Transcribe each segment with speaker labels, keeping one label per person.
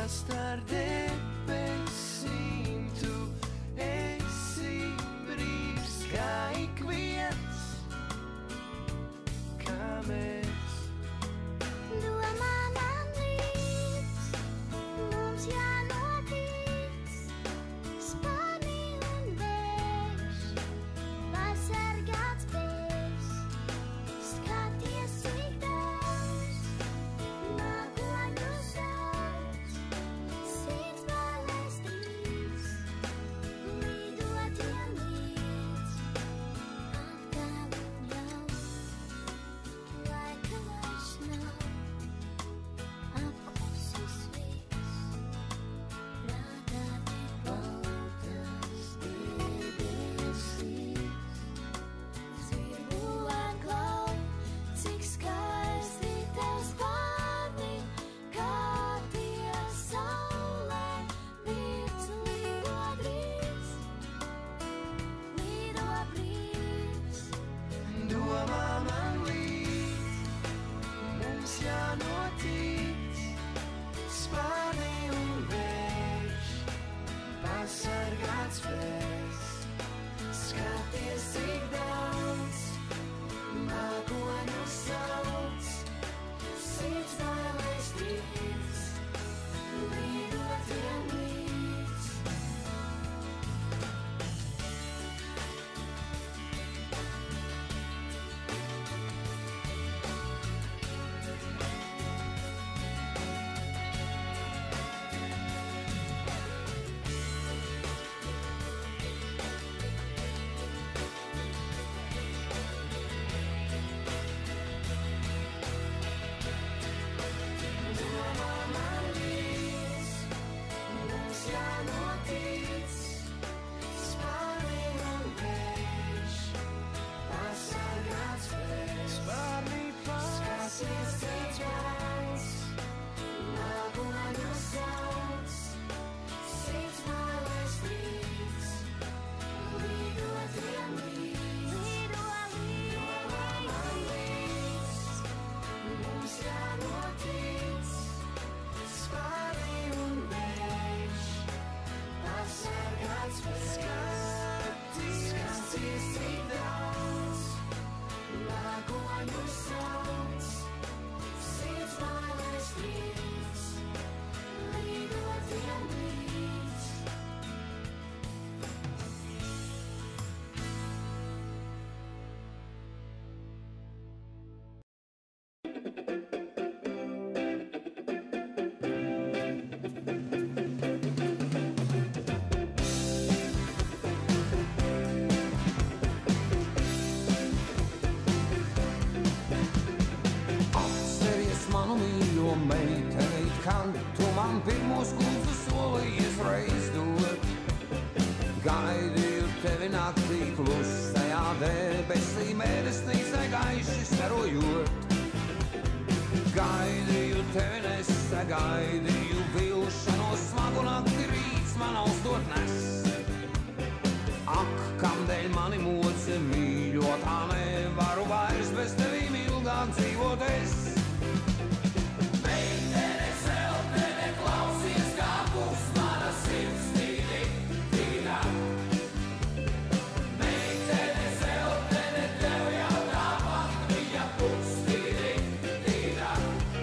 Speaker 1: Starp debesīm tu esi brīvs, kā ik viens, kā mēs.
Speaker 2: Domā man līdz, mums jānotic, spārni un vējš, pasargāts spēs. Skaties, cik daudz mākoņu sauc, sirds balēs trīs, lidotiem līdz, attālu jau, laika vairs nav, apklusis viss, prātā tik baltas debesīs. Zirgu atklāj, cik skaisti tev spārni, kā tie saulē virts lido drīz, lido brīvs.
Speaker 1: Domā man līdz, mums jānotic, spārni un vējš, pasargāts spēs. Skaties, cik daudz mākoņu sauc, sirds bailēs trīc, lidotiem līdz. Domā man līdz, mums jānotic, spārni un vējš, pasargāts spēs. Skaties, cik daudz mākoņu sauc, sirds bailēs trīc, lidotiem līdz. Domā man līdz, mums jānotic, spārni un vējš, pasargāts spēs. Skaties, cik daudz mākoņu sauc, sirds bailēs trīc, lidotiem līdz.
Speaker 3: Atceries manu mīļo meiteni, kad tu man pirmos gultus solījies reiz dot. Gaidīju tevi naktī klusajā debesī, mēnesnīcē gaiši starojot. Gaidīju tevi nesagaidīju, vilšanos smagu nakti rīts man auzdot nes. Ak, kamdēļ mani moci mīļotā, nevaru vairs bez tevīm ilgāk dzīvot es. Meitene, zeltene, klausies, kā pūs mana sirds tīri, tīrā. Meitene, zeltene, tev jau tāpat viņa pūs tīri, tīrā.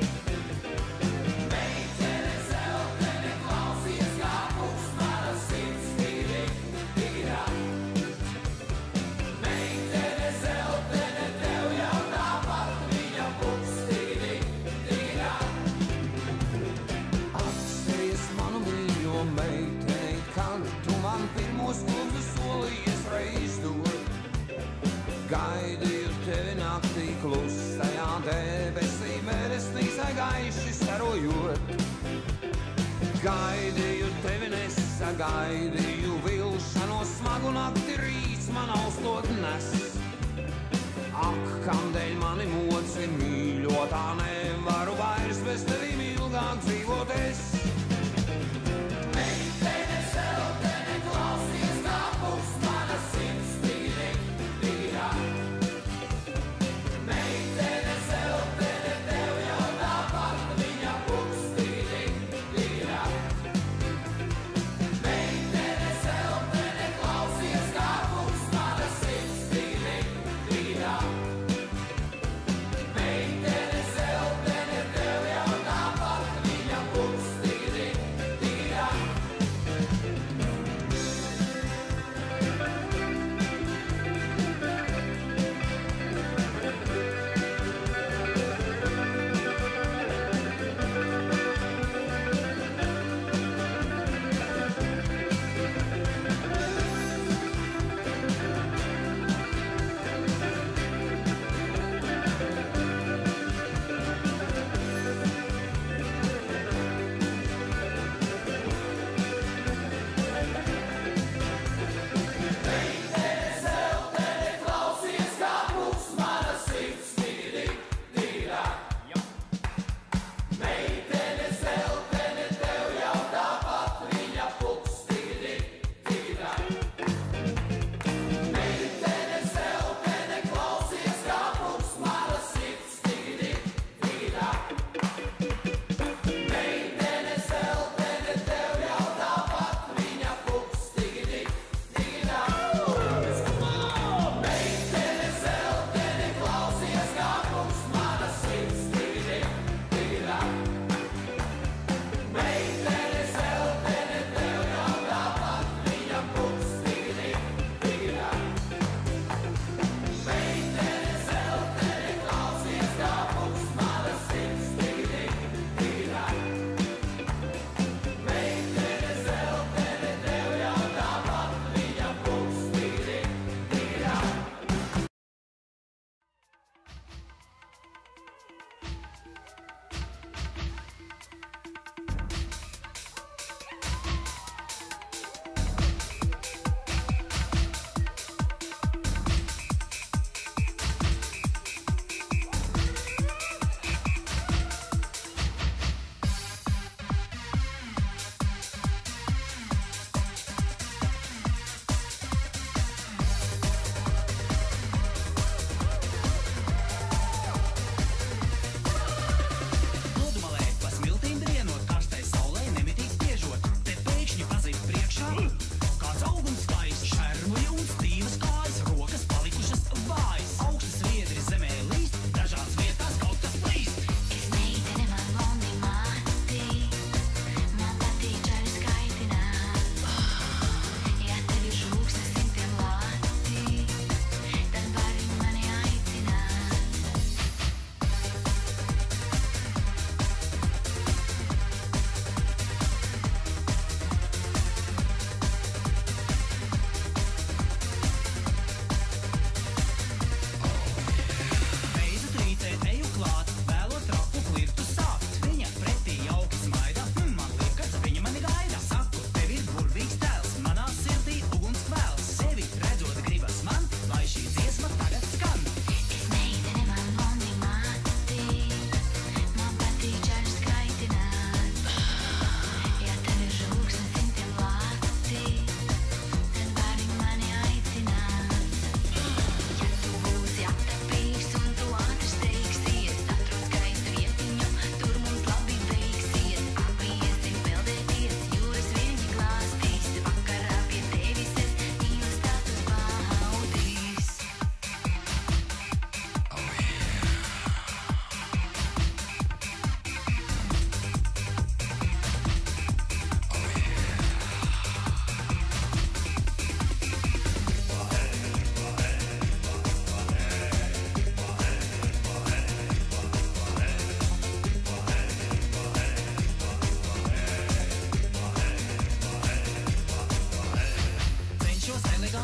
Speaker 3: Meitene, zeltene, klausies, kā pūs mana sirds tīri, tīrā. Meitene, zeltene, tev jau tāpat viņa pūs tīri, tīrā. Atceries manu mīļo meiteni, kad tu man pirmos gultus solījies reiz dot. Gaidīju tevi naktī klusajā debesī, mēnesnīcē gaiši starojot. Gaidīju tevi nesagaidīju, vilšanos smagu nakti rīts man auzdot nes. Ak, kamdēļ mani moci mīļotā, nevaru vairs bez tevīm ilgāk dzīvot es. Meitene, zeltene, klausies, kā pūs mana sirds tīri, tīrā. Meitene, zeltene, tev jau tāpat viņa pūs tīri, tīrā.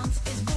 Speaker 2: comes is